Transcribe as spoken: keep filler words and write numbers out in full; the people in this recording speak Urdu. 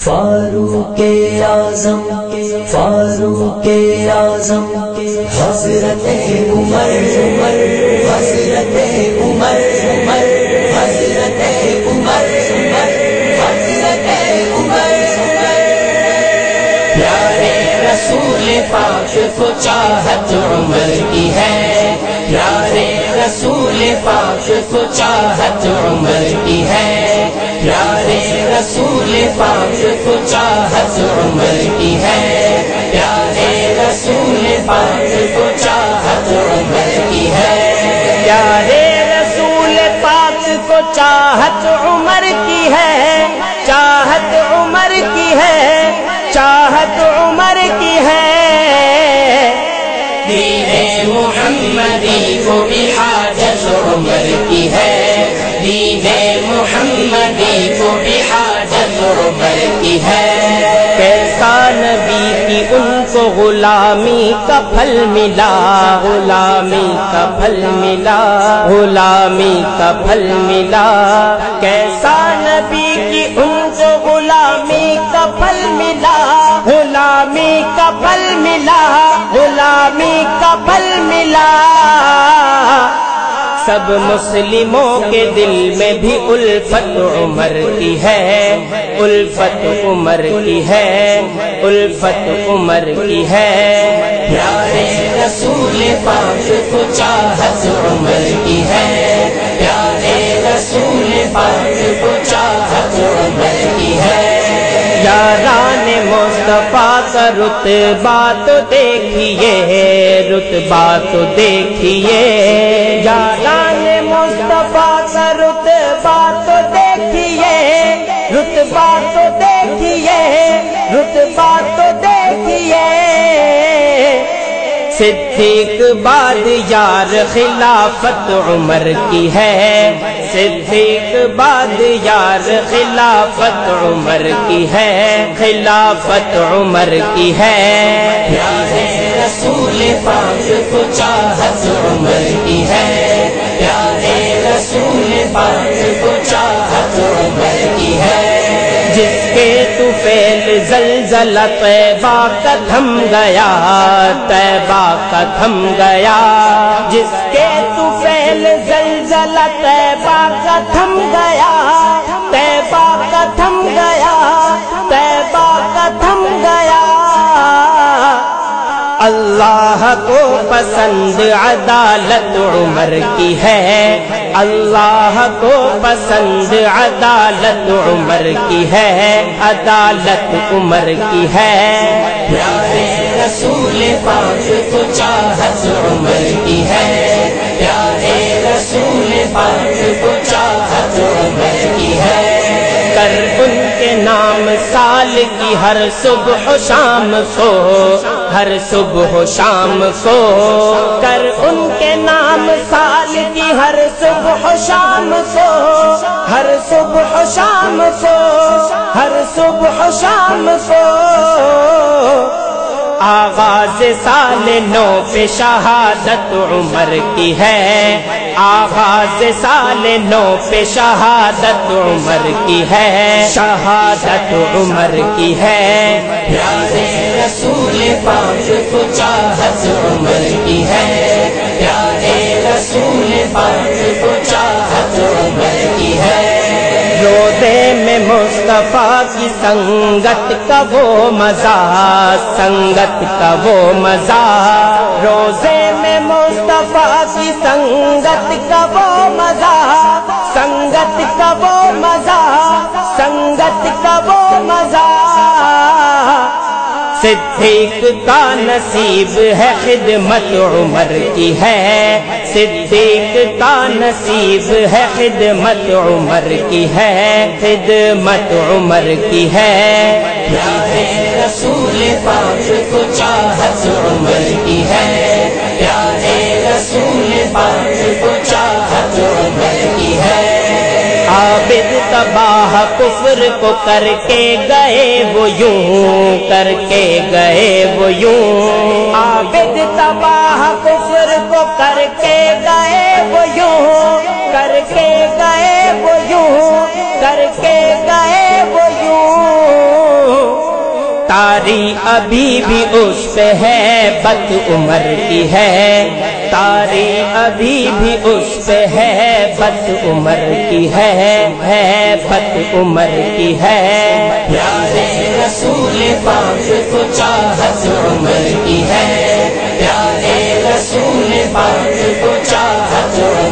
فاروق اعظم فاروق اعظم حضرت عمر حضرت عمر حضرت عمر حضرت عمر پیارے رسول پاک کو چاہت عمر کی ہے، پیارے رسول پاک کو چاہت عمر کی ہے، پیارے رسول پاک کو چاہت عمر کی ہے، پیارے رسول پاک کو چاہت عمر کی ہے، پیارے رسول پاک کو چاہت عمر کی ہے، چاہت عمر کی ہے، چاہت عمر کی ہے، دین محمدی کو بھی حاجت عمر کی ہے، دین محمدی کو بھی حاجت عمر کی ہے، کیسا نبی کی ان کو غلامی کا پھل ملا، غلامی کا پھل ملا، غلامی کا پھل ملا، کیسا نبی کی ان کو غلامی کا پھل ملا، غلامی کا پھل ملا، غلامی کا پھل ملا، سب مسلموں کے دل میں بھی الفت عمر کی ہے، الفت عمر کی ہے، الفت عمر کی ہے، پیارے رسول پاک کو چاہت عمر کی ہے، پیارے رسول پاک کو چاہت عمر کی ہے، یاران مصطفیٰ کا رتبہ تو دیکھیے، رتبہ تو دیکھیے، یاران مصطفیٰ کا رتبہ تو دیکھیے، رتبہ تو دیکھیے، رتبہ تو دیکھیے، صدیق بعد یار خلافت عمر کی ہے، صدیق بعد یار خلافت عمر کی ہے، خلافت عمر کی ہے، پیارے رسول پاک کو چاہت عمر کی ہے، پیارے رسول پاک کو چاہت عمر کی ہے، جس کے طفیل زلزلہ طیبہ کا تھم گیا، طیبہ کا تھم گیا، جس کے طفیل زلزلہ طیبہ کا تھم گیا، طیبہ کا تھم گیا، طیبہ کا تھم گیا، اللہ کو پسند عدالت عمر کی ہے، اللہ کو پسند عدالت عمر کی ہے، عدالت عمر کی ہے، پیارے رسول پاک کو چاہت عمر کی ہے، پیارے رسول پاک کو چاہت عمر کی ہے، کر ان کے نام سال کی ہر صبح و شام کو، ہر صبح و شام کو، کر ان کے نام سال کی ہر صبح و شام کو، ہر صبح و شام کو، ہر صبح و شام کو، آغاز سال نو پہ شہادت عمر کی ہے، آغاز سال نو پہ شہادت عمر کی ہے، شہادت عمر کی ہے، پیارے رسول پاک کو چاہت عمر کی ہے، پیارے رسول پاک کو چاہت عمر کی ہے، روضے میں مصطفیٰ کی سنگت کا وہ مزہ، سنگت کا وہ مزہ، روضے میں مصطفیٰ کی سنگت کا وہ مزہ، سنگت کا وہ مزہ، سنگت کا وہ مزہ، صدیق کا نصیب ہے خدمت عمر کی ہے، صدیق کا نصیب ہے خدمت عمر کی ہے، خدمت عمر کی ہے، پیارے رسول پاک کو چاہت عمر کی ہے، پیارے رسول پاک کو چاہت عمر کی ہے، عابد تباہ کفر کو کر کے گئے وہ یوں، کر کے گئے وہ یوں، عابد تباہ کفر کو کر کے گئے وہ یوں، کر کے گئے وہ یوں، کر کے گئے وہ یوں، تاری ابھی بھی اس پہ ہے بت عمر کی ہے، تاری ابھی بھی اس پہ ہے بت عمر کی ہے، ہے بت عمر کی ہے۔ پیارے رسول پاک کو چاہت عمر کی ہے، پیارے رسول پاک کو چاہت عمر